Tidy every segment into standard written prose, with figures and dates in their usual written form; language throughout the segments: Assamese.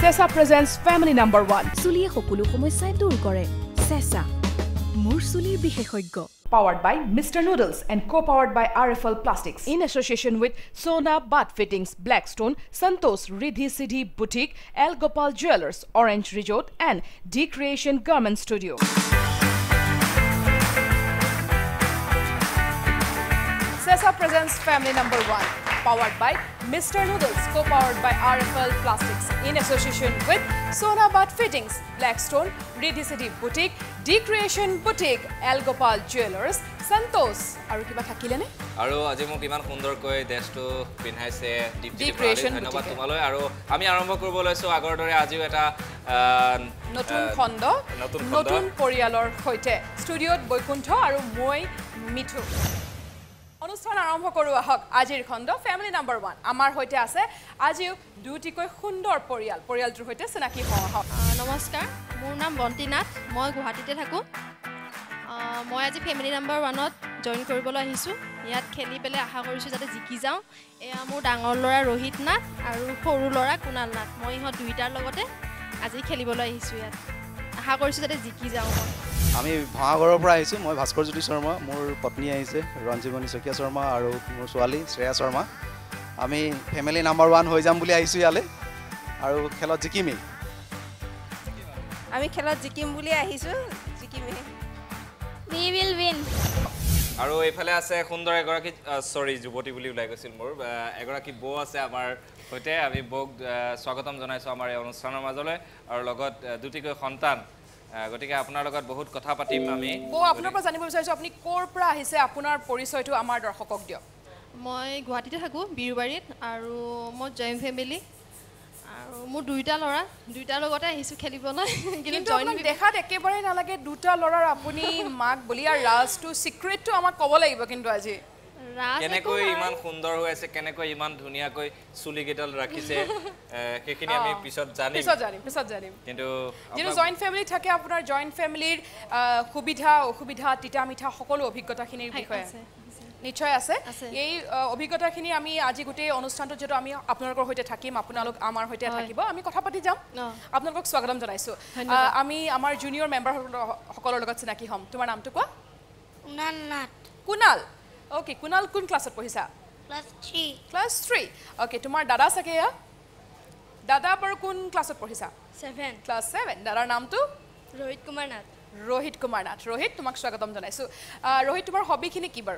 Sesa presents family number 1. Suliye hokulu samossai dur kore. Sesa. Mur sulir bisheshogyo. Powered by Mr. Noodles and co-powered by RFL Plastics. In association with Sona Bath Fittings, Blackstone, Santosh Riddhi Siddhi Boutique, Al Gopal Jewelers, Orange Resort and D Creation Garment Studio. Sesa presents family number 1. Powered by Mr. Noodles, co-powered by RFL Plastics. In association with Sona Bath Fittings, Blackstone, Riddhi Siddhi Boutique, D Creation Boutique, Al Gopal Jewelers, Santosh. Aru kiba thakile ne? Aru aji mok iman sundor koi desto pinhaise D Creation dhanyabad tumaloi aru ami arambho koribo loisu agor dore ajiu eta notun khondo notun poriyalor hoite studiot boikuntho aru moi mithu অনুষ্ঠান আৰম্ভ কৰো আহক আজিৰ খণ্ড ফ্যামিলি নাম্বাৰ 1 আমাৰ হৈতে আছে আজিও দুটিকৈ সুন্দৰ পৰিয়ালটোৰ হৈতে চিনাকি হওঁ আহক নমস্কাৰ মোৰ নাম বন্তিনাথ মই গুৱাহাটীতে থাকো মই আজি ফ্যামিলি নাম্বাৰ 1ত জয়েন কৰিবলৈ আহিছো ইয়াত খেলি পেলে আশা কৰিছো যাতে জিকি যাওঁ এয়া মোৰ ডাঙৰ ল'ৰা ৰোহিত নাথ আৰু সৰু ল'ৰা কুনাল নাথ মই ইহঁত দুইটাৰ লগতে আজি খেলিবলৈ আহিছো ইয়াত আশা কৰিছো যাতে জিকি যাওঁ আমি ভাঙাগড়ৰ পৰা আহিছো মই ভাস্কৰজ্যোতি শৰ্মা মোৰ পত্নী আহিছে ৰঞ্জীৱনী চকিয়া শৰ্মা আৰু মোৰ ছোৱালী শ্ৰেয়া শৰ্মা আমি ফ্যামিলি নাম্বাৰ 1 হৈ যাম বুলি আহিছো ইয়ালে আৰু খেলত জিকিমি আমি খেলত জিকিম বুলি আহিছো জিকিমি we will win আৰু এইফালে আছে সুন্দৰ এগৰাকী সৰি যুৱতী বুলি ওলাই গৈছিল মোৰ এগৰাকী বৌ আছে আমাৰ হৈতে আমি বৌক স্বাগতম জনাইছো আমাৰ এই অনুষ্ঠানৰ মাজলৈ আৰু লগত দুটিকৈ সন্তান গটিকে আপোনাৰ লগত বহুত কথা পাতিম আমি বৌ আপোনাৰ পৰা জানিব বিচাৰিছো আপুনি কোৰ পৰা আহিছে আপোনাৰ পৰিচয়টো আমাৰ দৰ্শকক দিয়ক মই গুৱাহাটীতে থাকো বিৰুবাৰীত আৰু মই জয়েন্ট ফ্যামিলি আৰু মোৰ দুইটা ল'ৰা দুইটাৰ লগতে আহিছো খেলিবলৈ কিন্তু জয়েন্ট দেখাত একেবাৰে নালাগে দুটা ল'ৰাৰ আপুনি মাক বুলি আৰু ৰাজটো সিক্ৰেটটো আমাক ক'ব লাগিব কিন্তু আজি কেনেকৈ ইমান সুন্দৰ হৈ আছে কেনেকৈ ইমান ধুনিয়াকৈ চুলি গেডাল ৰাখিছে কেখিনি আমি পিছত জানিম কিন্তু যেন জয়েন্ট ফ্যামিলি থাকে আপোনাৰ জয়েন্ট ফ্যামিলিৰ সুবিধা অসুবিধা তিতা মিঠা সকলো অভিজ্ঞতাখিনিৰ বিষয়ে নিশ্চয় আছে এই অভিজ্ঞতাখিনি আমি আজি গোটেই অনুষ্ঠানটো যেটো আমি আপোনালোকৰ হৈতে থাকিম আপোনালোক আমাৰ হৈতে থাকিব আমি কথা পাতি যাম আপোনালোকক স্বাগতম জনাইছো আমি আমাৰ জুনিয়ৰ মেম্বাৰ সকলৰ লগত চিনাকি হ'ম তোমাৰ নামটো কোৱা Kunal Okay, Kunal, kun class at pohisa? Class 3. Okay, tumar dada sake ya? Dada par kun class at pohisa? 7. Class 7. Dada naam tu? Rohit Kumar Nath. Rohit, tumak swagatam janaisu. Rohit, tumar hobby khini ki bar?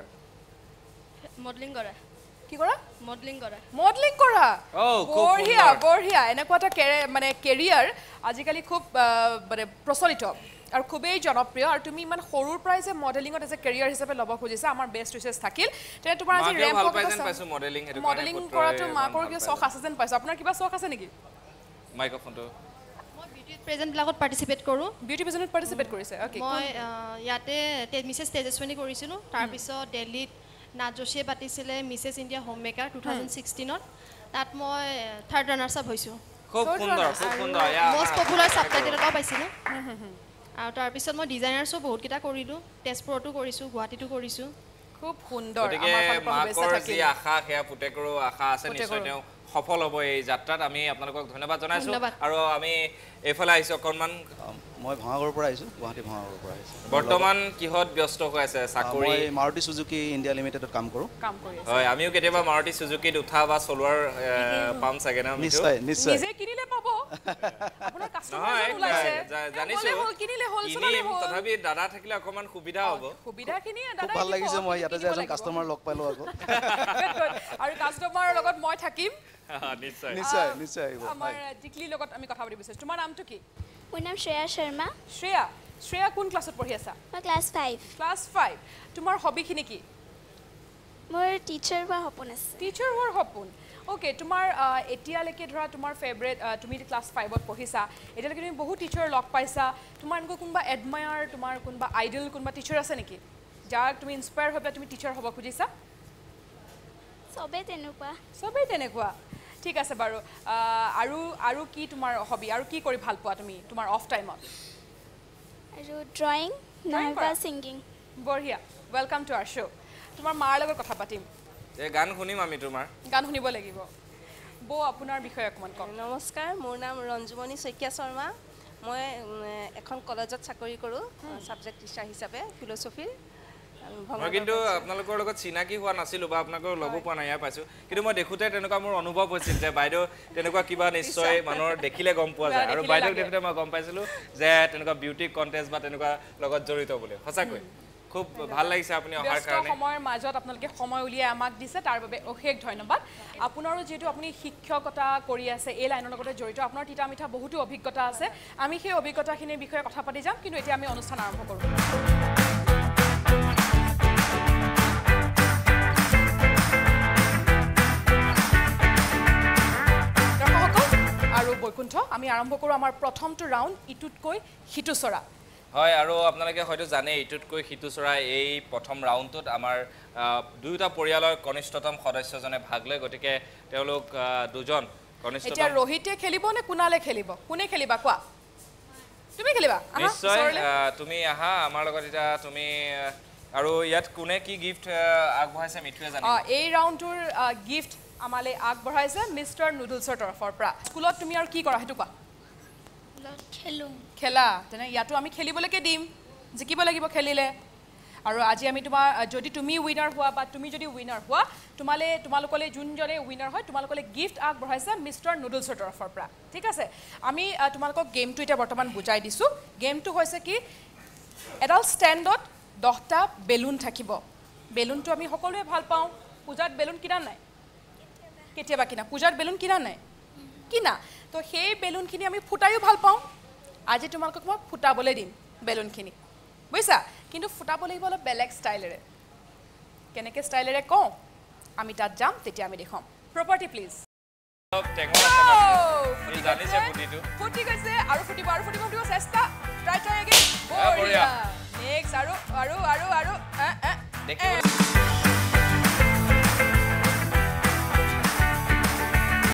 Modeling kora. Ki kora? Modeling kora. Oh, borhia. Enekwa ta career ajikali khub bare prosolito. আৰু খুবেই জনপ্ৰিয় আৰু তুমি ইমান সৰুৰ পৰাই যে মডেলিংত এজ এ কেৰিয়াৰ হিচাপে লব খুজিছা আমাৰ বেষ্ট উইচেছ থাকিল তে তোমাৰ আজি ৰেম্প পাইছো মডেলিং কৰাটো মাকৰ কি চখ আছে যেন পাইছো আপোনাৰ কিবা চখ আছে নেকি মাইক্ৰোফোনটো মই বিউটি প্ৰেজেন্ট লাগত পাৰ্টিসিপেট কৰো বিউটি প্ৰেজেন্টত পাৰ্টিসিপেট কৰিছে ওকে মই ইয়াতে মিসেস তেজস্বিনী কৰিছিলো তাৰ পিছত দিল্লীত নাজোশে পাতিছিলে মিসেস ইন্ডিয়া হোম মেকাৰ 2016ত তাত মই থাৰ্ড ৰানাৰ্স আপ হৈছো খুব সুন্দৰ মোস্ট পপুলাৰ সাবটাইটেলও পাইছিলো আৰু তাৰ পিছত মই ডিজাইনাৰছো বহুত কিটা কৰিলো তেজপুৰতো কৰিছো গুৱাহাটীতো কৰিছো খুব সুন্দৰ আমাৰ মাকৰ যি আশা হেয়া পুতেকৰো আশা আছে নিশ্চয় তেওঁ সফল হ'ব এই যাত্ৰাত আমি আপোনালোকক ধন্যবাদ জনাইছো আৰু আমি এফালে আহিছো অকনমান মই ভাঙাগড়ৰ পৰা আহিছো গুৱাহাটী ভাঙাগড়ৰ পৰা আহিছো বৰ্তমান কিহত ব্যস্ত হৈ আছে চাকৰি মই মাৰুতি সুজুকি ইণ্ডিয়া লিমিটেডত কাম কৰি আছে হয় আমিও কেতিয়াবা মাৰুতি সুজুকিত উঠা বা চলোৱাৰ পাম চাগে না নিশ্চয় নিজে কিনিলে পাব আপোনাৰ কাস্টমাৰ ওলাইছে জানিছো কিনিলে হল চলালে হল তথাপি দাদা থাকিলে অকমান সুবিধা হ'ব সুবিধাখিনি দাদা ভাল লাগিছে মই ইয়াতে যে এজন কাস্টমাৰ লগ পালো আকৌ আৰু কাস্টমাৰৰ লগত মই থাকিম নিশ্চয় আমাৰ টিকলি লগত আমি কথা পাতিব বিচাৰিছো তোমাৰ নামটো কি মোৰ নাম শ্ৰেয়া শৰ্মা শ্ৰেয়া কোন ক্লাছত পঢ়ি আছা মই ক্লাছ 5 তোমাৰ হবিখিনি কি মোৰ টিচাৰ হোৱাৰ সপোন আছে টিচাৰ হোৱাৰ সপোন ওকে তোমাৰ এতিয়ালৈকে ধৰা তোমাৰ ফেভৰেট তুমি ক্লাছ 5ত পঢ়িছা এতিয়ালৈকে তুমি বহুত টিচাৰ লগ পাইছা তোমাৰ কোনবা এডমায়াৰ তোমাৰ কোনবা আইডল কোনবা টিচাৰ আছে নেকি যাক তুমি ইনস্পায়াৰ হৈ তুমি টিচাৰ হ'ব খুজিছা সবে তেনেকুৱা ঠিক আছে বাৰু আৰু কি তোমাৰ হবি আৰু কি কৰি ভাল পোৱা তুমি তোমাৰ অফ টাইমত আৰু ড্ৰয়িং নাইবা সিংগিং বঢ়িয়া ওয়েলকাম টু আওয়ার শো তোমাৰ মাৰ লগত কথা পাতিম গান শুনিম আমি তোমাৰ গান শুনিব লাগিব বৌ আপোনাৰ বিষয়ে অকণমান কওক নমস্কাৰ মোৰ নাম ৰঞ্জুমণি শইকীয়া শৰ্মা মই এখন কলেজত চাকৰি কৰোঁ ছাবজেক্ট টিচাৰ হিচাপে ফিল'চফিৰ মই কিন্তু আপোনালোকৰ লগত চিনাকি হোৱা নাছিলোঁ বা আপোনালোকৰ লগো পোৱা নাই ইয়াৰ পাইছোঁ কিন্তু মই দেখোঁতে তেনেকুৱা মোৰ অনুভৱ হৈছিল যে বাইদেউ তেনেকুৱা কিবা নিশ্চয় মানুহৰ দেখিলে গম পোৱা যায় আৰু বাইদেউক দেখোঁতে মই গম পাইছিলোঁ যে তেনেকুৱা বিউটি কণ্টেষ্ট বা তেনেকুৱা লগত জড়িত বুলি সঁচাকৈ খুব ভাল লাগিছে আপুনি অহাৰ কাৰণে সময়ৰ মাজত আপোনালোকে সময় উলিয়াই আমাক দিছে তাৰ বাবে অশেষ ধন্যবাদ আপোনাৰো যেহেতু আপুনি শিক্ষকতা কৰি আছে এই লাইনৰ লগতে জড়িত আপোনাৰ তিতা মিঠা বহুতো অভিজ্ঞতা আছে আমি সেই অভিজ্ঞতাখিনিৰ বিষয়ে কথা পাতি যাম কিন্তু এতিয়া আমি অনুষ্ঠান আৰম্ভ কৰোঁ আৰু বৈকুণ্ঠ আমি আৰম্ভ কৰোঁ আমাৰ প্ৰথমটো ৰাউণ্ড ইটোতকৈ সিটো চৰা হয় আৰু আপোনালোকে হয়তো জানে ইটোতকৈ সিটো চৰা এই প্ৰথম ৰাউণ্ডটোত আমাৰ দুয়োটা পৰিয়ালৰ কনিষ্ঠতম সদস্যজনে ভাগ লয় গতিকে তেওঁলোক দুজন কনিষ্ঠতম এতিয়া ৰোহিতে খেলিব নে কুণালে খেলিব কোনে খেলিবা কোৱা তুমি খেলিবা নিশ্চয় তুমি আহা আমাৰ লগত এতিয়া তুমি আৰু ইয়াত কোনে কি গিফ্ট আগবঢ়াইছে মিঠুৱে জানে এই ৰাউণ্ডটোৰ গিফ্ট আমালে আগবঢ়াইছে মিষ্টাৰ নুডলছৰ তৰফৰ পৰা স্কুলত তুমি আৰু কি কৰা সেইটো কোৱা খেলা তেনে ইয়াতো আমি খেলিবলৈকে দিম জিকিব লাগিব খেলিলে আৰু আজি আমি তোমাৰ যদি তুমি উইনাৰ হোৱা বা তুমি যদি উইনাৰ হোৱা তোমালোকলৈ যোনজনে উইনাৰ হয় তোমালোকলৈ গিফ্ট আগবঢ়াইছে মিষ্টাৰ নুডলছৰ তৰফৰ পৰা ঠিক আছে আমি তোমালোকক গেমটো এতিয়া বৰ্তমান বুজাই দিছোঁ গেমটো হৈছে কি এডাল ষ্টেণ্ডত 10টা বেলুন থাকিব বেলুনটো আমি সকলোৱে ভাল পাওঁ পূজাত বেলুন কিনা নাই কেতিয়াবা কিনা পূজাত বেলুন কিনা নাই কিনা তো সেই বেলুনখিনি আমি ফুটাইও ভাল পাওঁ আজি তোমালোকক মই ফুটাবলৈ দিম বেলুনখিনি বুজিছা কিন্তু ফুটাব লাগিব অলপ বেলেগ ষ্টাইলেৰে কেনেকৈ ষ্টাইলেৰে কওঁ আমি তাত যাম তেতিয়া আমি দেখুৱাম প্ৰপাৰ্টি প্লিজ ফুটি গৈছে আৰু ফুটিব চেষ্টা ট্ৰাই এগেইন বঢ়িয়া নেক্সট আৰু